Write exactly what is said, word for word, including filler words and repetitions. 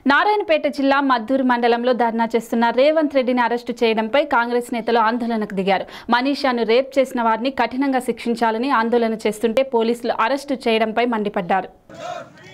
నారాయణపేట జిల్లా మద్దూరు మండలంలో ధర్నా చేస్తున్న రేవంత్ రెడ్డిని అరెస్టు చేయడంపై కాంగ్రెస్ నేతలు ఆందోళనకు దిగారు. మనీషాను రేప్ చేసిన వారిని కఠినంగా శిక్షించాలని ఆందోళన చేస్తుంటే పోలీసులు అరెస్టు చేయడంపై మండిపడ్డారు.